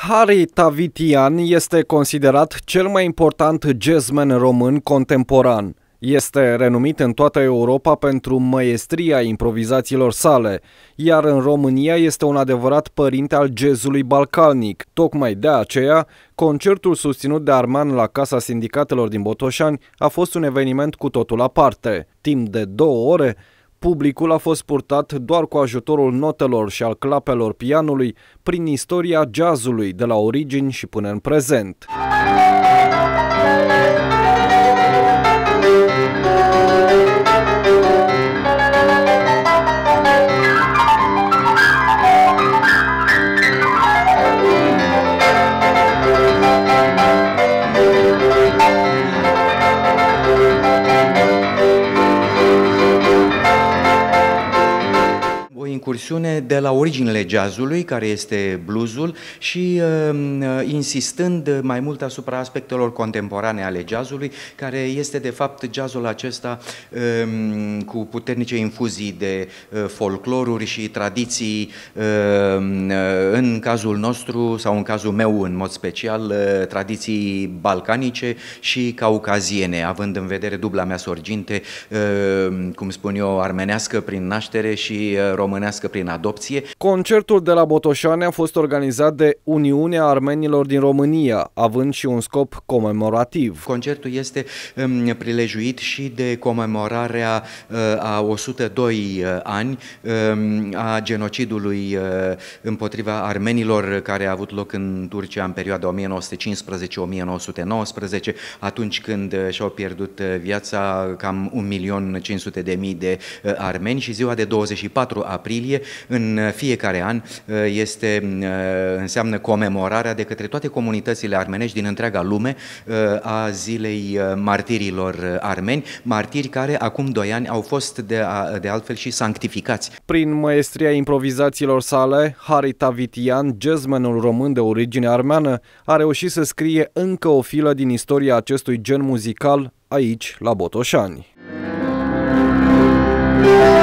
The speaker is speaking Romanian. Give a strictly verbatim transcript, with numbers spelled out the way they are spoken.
Hari Tavitian este considerat cel mai important jazzman român contemporan. Este renumit în toată Europa pentru măiestria improvizațiilor sale, iar în România este un adevărat părinte al jazzului balcanic. Tocmai de aceea, concertul susținut de Arman la Casa Sindicatelor din Botoșani a fost un eveniment cu totul aparte. Timp de două ore, publicul a fost purtat doar cu ajutorul notelor și al clapelor pianului prin istoria jazzului de la origini și până în prezent. O incursiune de la originele jazzului, care este bluesul, și uh, insistând mai mult asupra aspectelor contemporane ale jazzului, care este de fapt jazzul acesta uh, cu puternice infuzii de uh, folcloruri și tradiții, uh, în cazul nostru sau în cazul meu în mod special, uh, tradiții balcanice și caucaziene, având în vedere dubla mea sorginte, uh, cum spun eu, armenească prin naștere și uh, românească prin adopție. Concertul de la Botoșani a fost organizat de Uniunea Armenilor din România, având și un scop comemorativ. Concertul este um, prilejuit și de comemorarea uh, a o sută doi ani um, a genocidului uh, împotriva armenilor care a avut loc în Turcia în perioada o mie nouă sute cincisprezece - o mie nouă sute nouăsprezece, atunci când uh, și-au pierdut uh, viața cam un milion cinci sute de mii de uh, armeni, și ziua de douăzeci și patru aprilie în fiecare an este, înseamnă comemorarea de către toate comunitățile armenești din întreaga lume a zilei martirilor armeni, martiri care acum doi ani au fost de, a, de altfel și sanctificați. Prin măiestria improvizațiilor sale, Hari Tavitian, jazzmanul român de origine armeană, a reușit să scrie încă o filă din istoria acestui gen muzical aici, la Botoșani.